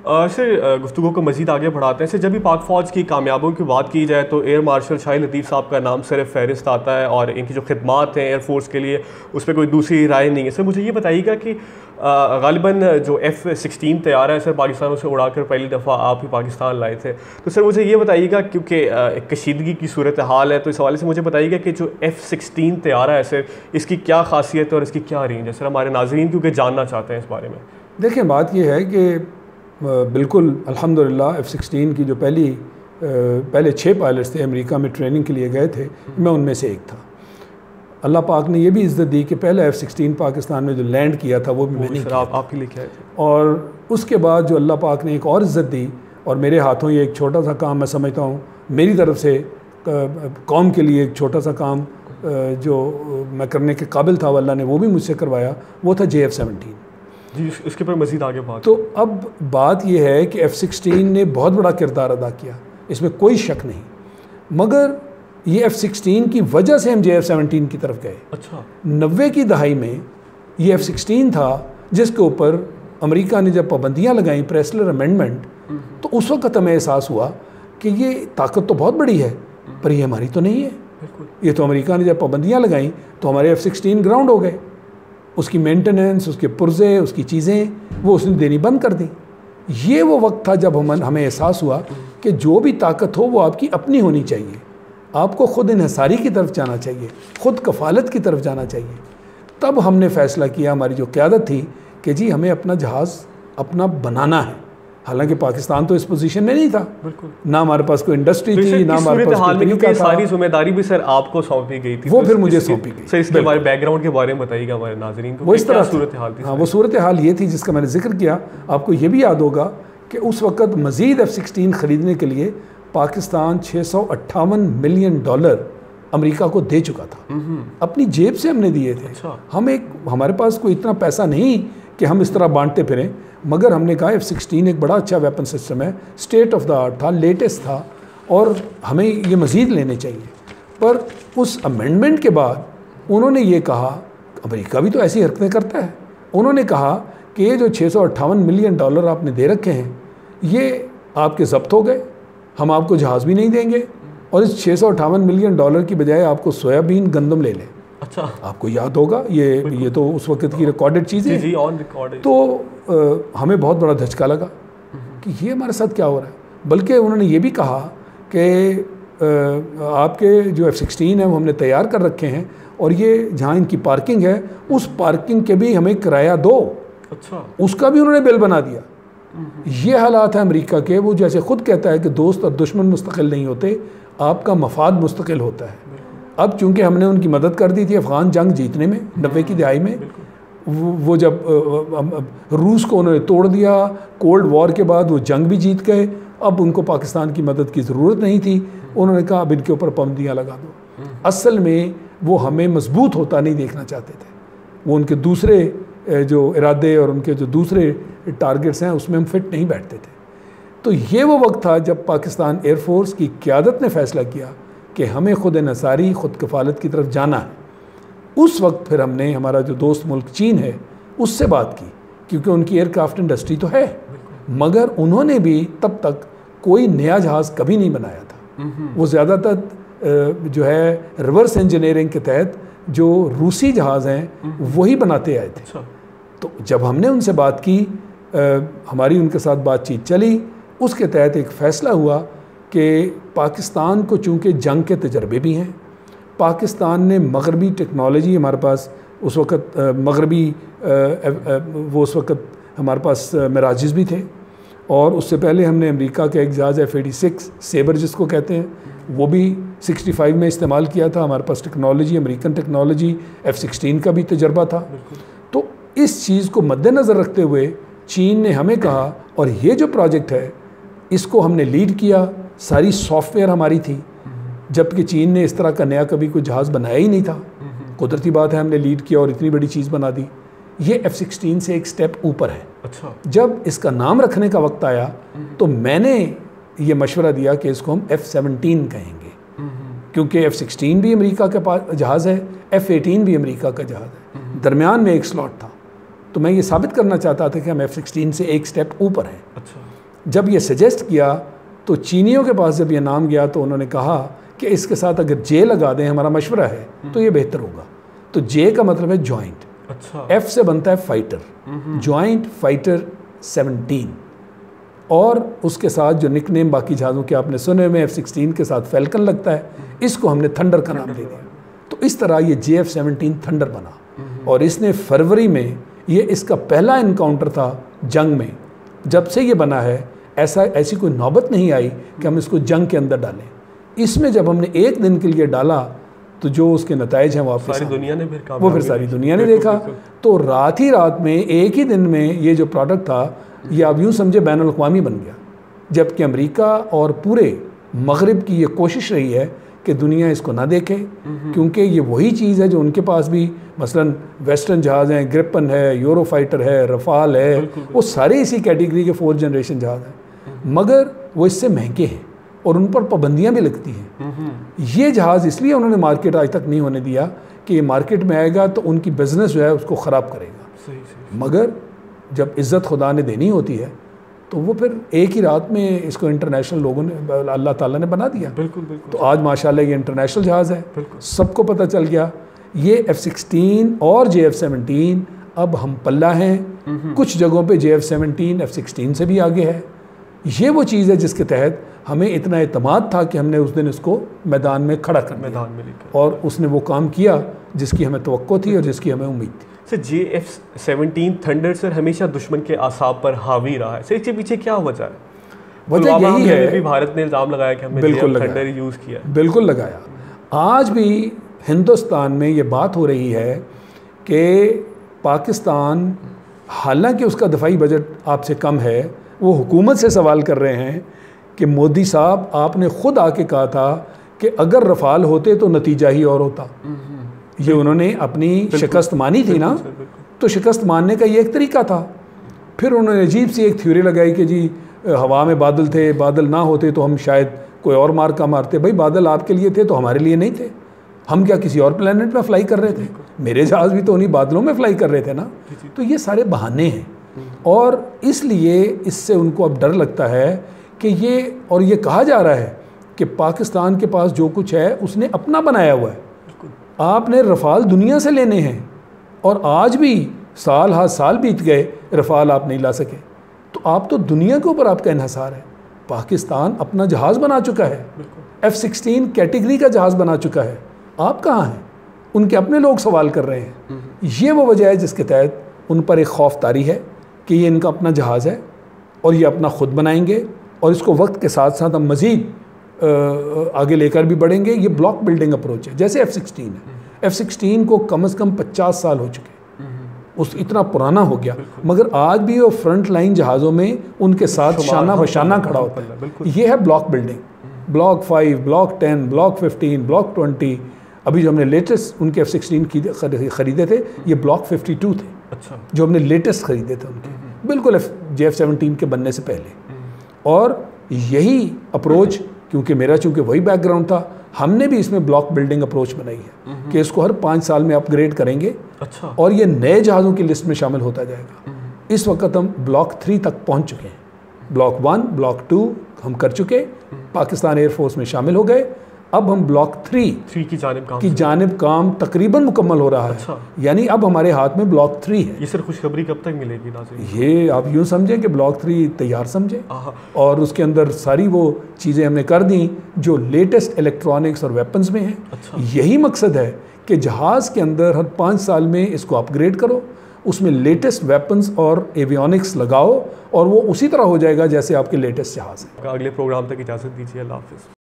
Sir गुफ्तगू को मज़ीद आगे बढ़ाते हैं। सर जब भी पाक फ़ौज की कामयाबियों की बात की जाए तो एयर मार्शल शाहिद लतीफ़ साहब का नाम सिर्फ फहरिस्त आता है और इनकी जो खिदमात हैं एयरफोर्स के लिए उस पर कोई दूसरी राय नहीं है। सर मुझे ये बताइएगा कि गालिबन जो F-16 तैयार है सर पाकिस्तान उसे उड़ाकर पहली दफ़ा आप ही पाकिस्तान लाए थे, तो सर मुझे ये बताइएगा क्योंकि कशीदगी की सूरत हाल है तो इस हवाले से मुझे बताइएगा कि जो F-16 तैयार है सर इसकी क्या खासियत है और इसकी क्या रेंज है सर, हमारे नाज़रीन क्योंकि जानना चाहते हैं इस बारे में। देखिए बात यह है कि बिल्कुल अल्हम्दुलिल्लाह F-16 की जो पहले 6 पायलट्स थे अमेरिका में ट्रेनिंग के लिए गए थे, मैं उनमें से एक था। अल्लाह पाक ने ये भी इज़्ज़त दी कि पहला F-16 पाकिस्तान में जो लैंड किया था वो भी मैंने किया आप ही लेके आए थे। और उसके बाद जो अल्लाह पाक ने एक और इज़्ज़त दी और मेरे हाथों ये एक छोटा सा काम मैं समझता हूँ मेरी तरफ से कौम के लिए एक छोटा सा काम जो मैं करने के काबिल था अल्लाह ने वो भी मुझसे करवाया, वो था JF-17 जी। इसके ऊपर मज़ीद आगे बात तो अब बात यह है कि F-16 ने बहुत बड़ा किरदार अदा किया, इसमें कोई शक नहीं, मगर ये F-16 की वजह से हम JF-17 की तरफ गए। अच्छा 90 की दहाई में ये F-16 था जिसके ऊपर अमेरिका ने जब पाबंदियाँ लगाई प्रेसलर अमेंडमेंट, तो उस वक्त हमें एहसास हुआ कि ये ताकत तो बहुत बड़ी है पर ये हमारी तो नहीं है। ये तो अमेरिका ने जब पाबंदियाँ लगाई तो हमारे F-16 ग्राउंड हो गए, उसकी मेंटेनेंस, उसके पुर्जे, उसकी चीज़ें वो उसने देनी बंद कर दी। ये वो वक्त था जब हमें एहसास हुआ कि जो भी ताकत हो वो आपकी अपनी होनी चाहिए, आपको ख़ुद इन्हिसारी की तरफ जाना चाहिए, ख़ुद कफ़ालत की तरफ जाना चाहिए। तब हमने फ़ैसला किया, हमारी जो क़यादत थी कि जी हमें अपना जहाज़ अपना बनाना है। हालांकि पाकिस्तान तो इस पोजीशन में नहीं था, ना हमारे पास कोई इंडस्ट्री थी, ना हमारे पास कोई तरीका था। सारी जिम्मेदारी भी सर आपको सौंपी गई थी, वो फिर मुझे सौंपी गई। सर इसके हमारे बैकग्राउंड के बारे में बताइएगा हमारे नाज़रीन को, वो इस तरह सूरत हाल थी। हाँ वो सूरत हाल ये थी जिसका मैंने जिक्र किया। आपको ये भी याद होगा कि उस वक़्त मज़ीद F-16 ख़रीदने के लिए पाकिस्तान $658 मिलियन अमेरिका को दे चुका था, अपनी जेब से हमने दिए थे। हमारे पास कोई इतना पैसा नहीं कि हम इस तरह बांटते फिरें, मगर हमने कहा F-16 एक बड़ा अच्छा वेपन सिस्टम है, स्टेट ऑफ द आर्ट था, लेटेस्ट था और हमें ये मज़ीद लेने चाहिए। पर उस अमेंडमेंट के बाद उन्होंने ये कहा, अमेरिका भी तो ऐसी हरकतें करता है, उन्होंने कहा कि ये जो $658 मिलियन आपने दे रखे हैं ये आपके ज़ब्त हो गए, हम आपको जहाज़ भी नहीं देंगे और इस $658 मिलियन की बजाय आपको सोयाबीन गंदम ले लें। अच्छा आपको याद होगा ये तो उस वक्त की रिकॉर्डेड चीज़ें जी, ऑन रिकॉर्ड। तो हमें बहुत बड़ा धचका लगा कि ये हमारे साथ क्या हो रहा है। बल्कि उन्होंने ये भी कहा कि आपके जो F-16 है वो हमने तैयार कर रखे हैं और ये जहाँ इनकी पार्किंग है उस पार्किंग के भी हमें किराया दो। अच्छा उसका भी उन्होंने बिल बना दिया। ये हालात है अमेरिका के। वो जैसे ख़ुद कहता है कि दोस्त और दुश्मन मुस्तकिल नहीं होते, आपका मफाद मुस्तकिल होता है। अब चूँकि हमने उनकी मदद कर दी थी अफ़गान जंग जीतने में 90 की दहाई में, वो जब रूस को उन्होंने तोड़ दिया, कोल्ड वॉर के बाद वो जंग भी जीत गए, अब उनको पाकिस्तान की मदद की ज़रूरत नहीं थी। उन्होंने कहा अब इनके ऊपर पाबंदियाँ लगा दो। असल में वो हमें मजबूत होता नहीं देखना चाहते थे, वो उनके दूसरे जो इरादे और उनके जो दूसरे टारगेट्स हैं उसमें हम फिट नहीं बैठते थे। तो ये वो वक्त था जब पाकिस्तान एयरफोर्स की क़यादत ने फ़ैसला किया कि हमें ख़ुद इन्हिसारी, ख़ुद कफ़ालत की तरफ जाना है। उस वक्त फिर हमने हमारा जो दोस्त मुल्क चीन है उससे बात की, क्योंकि उनकी एयरक्राफ्ट इंडस्ट्री तो है, मगर उन्होंने भी तब तक कोई नया जहाज़ कभी नहीं बनाया था। वो ज़्यादातर जो है रिवर्स इंजीनियरिंग के तहत जो रूसी जहाज़ हैं वही बनाते आए थे। तो जब हमने उनसे बात की, हमारी उनके साथ बातचीत चली, उसके तहत एक फ़ैसला हुआ कि पाकिस्तान को चूँकि जंग के तजर्बे भी हैं, पाकिस्तान ने मगरबी टेक्नोलॉजी हमारे पास उस वक़्त मगरबी वो उस वक़्त हमारे पास मिराजिस भी थे और उससे पहले हमने अमेरिका का एक जहाज़ F-86 सेबर जिसको कहते हैं वो भी 65 में इस्तेमाल किया था। हमारे पास टेक्नोलॉजी, अमेरिकन टेक्नोलॉजी, F-16 का भी तजर्बा था। तो इस चीज़ को मद्देनज़र रखते हुए चीन ने हमें कहा, और ये जो प्रोजेक्ट है इसको हमने लीड किया, सारी सॉफ्टवेयर हमारी थी, जबकि चीन ने इस तरह का नया कभी कोई जहाज़ बनाया ही नहीं था। कुदरती बात है हमने लीड किया और इतनी बड़ी चीज़ बना दी। ये F-16 से एक स्टेप ऊपर है। अच्छा जब इसका नाम रखने का वक्त आया तो मैंने ये मशवरा दिया कि इसको हम F-17 कहेंगे, क्योंकि F-16 भी अमेरिका का पास जहाज़ है, F-18 भी अमेरिका का जहाज़ है, दरमियान में एक स्लॉट था। तो मैं ये साबित करना चाहता था कि हम F-16 से एक स्टेप ऊपर हैं। अच्छा जब ये सजेस्ट किया तो चीनियों के पास जब ये नाम गया तो उन्होंने कहा कि इसके साथ अगर जे लगा दें, हमारा मशवरा है, तो ये बेहतर होगा। तो जे का मतलब है जॉइंट, अच्छा, एफ से बनता है फाइटर, जॉइंट फाइटर 17। और उसके साथ जो निकनेम बाकी जहाज़ों के आपने सुने में F-16 के साथ फैल्कन लगता है, इसको हमने थंडर का नाम दे दिया। तो इस तरह ये JF-17 थंडर बना और इसने फरवरी में, ये इसका पहला इनकाउंटर था जंग में। जब से ये बना है ऐसी कोई नौबत नहीं आई कि हम इसको जंग के अंदर डालें। इसमें जब हमने एक दिन के लिए डाला तो जो उसके नताइज हैं वो आपके सारी दुनिया ने फिर सारी दुनिया ने देखा। तो रात ही रात में, एक ही दिन में ये जो प्रोडक्ट था ये आप यूँ समझे बैनुल अक़वामी बन गया। जबकि अमेरिका और पूरे मगरिब की ये कोशिश रही है कि दुनिया इसको ना देखे, क्योंकि ये वही चीज़ है जो उनके पास भी, मसलन वेस्टर्न जहाज़ हैं, ग्रिपन है, यूरो फाइटर है, रफाल है, वो सारे इसी कैटेगरी के 4th जनरेशन जहाज़ हैं, मगर वो इससे महंगे हैं और उन पर पाबंदियाँ भी लगती हैं। ये जहाज़ इसलिए उन्होंने मार्केट आज तक नहीं होने दिया कि ये मार्केट में आएगा तो उनकी बिज़नेस जो है उसको ख़राब करेगा। मगर जब इज़्ज़त खुदा ने देनी होती है तो वो फिर एक ही रात में इसको इंटरनेशनल लोगों ने, अल्लाह ताला ने बना दिया। बिल्कुल बिल्कुल। तो आज माशाल्लाह ये इंटरनेशनल जहाज़ है, सबको पता चल गया। ये F-16 और JF-17 अब हम पल्ला हैं। कुछ जगहों पे JF-17 F-16 से भी आगे है। ये वो चीज़ है जिसके तहत हमें इतना एतमाद था कि हमने उस दिन इसको मैदान में खड़ा कर दिया और उसने वो काम किया जिसकी हमें तवक्को थी और जिसकी हमें उम्मीद थी। सर JF-17 थंडर सर हमेशा दुश्मन के आसाब पर हावी रहा है, सर इसके पीछे क्या वजह है? वजह यही है, भी भारत ने इल्ज़ाम लगाया कि हमने JF थंडर यूज़ किया। बिल्कुल लगाया। आज भी हिंदुस्तान में ये बात हो रही है कि पाकिस्तान, हालांकि उसका दफाई बजट आपसे कम है, वो हुकूमत से सवाल कर रहे हैं कि मोदी साहब आपने ख़ुद आके कहा था कि अगर रफ़ाल होते तो नतीजा ही और होता। ये उन्होंने अपनी शिकस्त मानी थी ना, तो शिकस्त मानने का ये एक तरीका था। फिर उन्होंने अजीब सी एक थ्योरी लगाई कि जी हवा में बादल थे, बादल ना होते तो हम शायद कोई और मार का मारते। भाई बादल आपके लिए थे तो हमारे लिए नहीं थे। हम क्या किसी और प्लेनेट में फ्लाई कर रहे थे? मेरे जहाज़ भी तो उन्हीं बादलों में फ्लाई कर रहे थे ना। तो ये सारे बहाने हैं और इसलिए इससे उनको अब डर लगता है कि ये कहा जा रहा है कि पाकिस्तान के पास जो कुछ है उसने अपना बनाया हुआ है। आपने रफ़ाल दुनिया से लेने हैं और आज भी साल बीत गए, रफ़ाल आप नहीं ला सके। तो आप तो दुनिया के ऊपर आपका इन्हिसार है। पाकिस्तान अपना जहाज़ बना चुका है, F-16 कैटेगरी का जहाज़ बना चुका है। आप कहाँ हैं? उनके अपने लोग सवाल कर रहे हैं। ये वो वजह है जिसके तहत उन पर एक खौफ तारी है कि ये इनका अपना जहाज़ है और ये अपना ख़ुद बनाएंगे और इसको वक्त के साथ साथ हम मज़ीद आगे लेकर भी बढ़ेंगे। ये ब्लॉक बिल्डिंग अप्रोच है, जैसे F-16 है। F-16 को कम से कम 50 साल हो चुके, उस इतना पुराना हो गया, मगर आज भी वो फ्रंट लाइन जहाज़ों में उनके साथ शाना बशाना खड़ा होता है। ये है block building. Block 5, block 10, block 15, block 20। अभी जो हमने लेटेस्ट उनके F-16 ख़रीदे थे, ये ब्लॉक 52 थे। अच्छा। जो हमने लेटेस्ट ख़रीदे थे उनके, बिल्कुल JF-17 के बनने से पहले। और यही अप्रोच, क्योंकि मेरा चूँकि वही बैकग्राउंड था, हमने भी इसमें ब्लॉक बिल्डिंग अप्रोच बनाई है कि इसको हर 5 साल में अपग्रेड करेंगे। अच्छा। और ये नए जहाज़ों की लिस्ट में शामिल होता जाएगा। इस वक्त हम ब्लॉक 3 तक पहुंच चुके हैं। ब्लॉक 1, ब्लॉक 2 हम कर चुके, पाकिस्तान एयरफोर्स में शामिल हो गए। अब हम ब्लॉक 3 की जानिब काम तकरीबन मुकम्मल हो रहा है। अच्छा। यानी अब हमारे हाथ में ब्लॉक 3 है। ये सर खुशखबरी कब तक मिलेगी नाज़रीन? ये आप यूँ समझें कि ब्लॉक 3 तैयार समझें और उसके अंदर सारी वो चीज़ें हमने कर दी जो लेटेस्ट इलेक्ट्रॉनिक्स और वेपन्स में हैं। अच्छा। यही मकसद है कि जहाज़ के अंदर हर 5 साल में इसको अपग्रेड करो, उसमें लेटेस्ट वेपन्स और एवियोनिक्स लगाओ और वो उसी तरह हो जाएगा जैसे आपके लेटेस्ट जहाज़ है। अगले प्रोग्राम तक इजाज़त दीजिए। अल्लाह हाफ़िज़।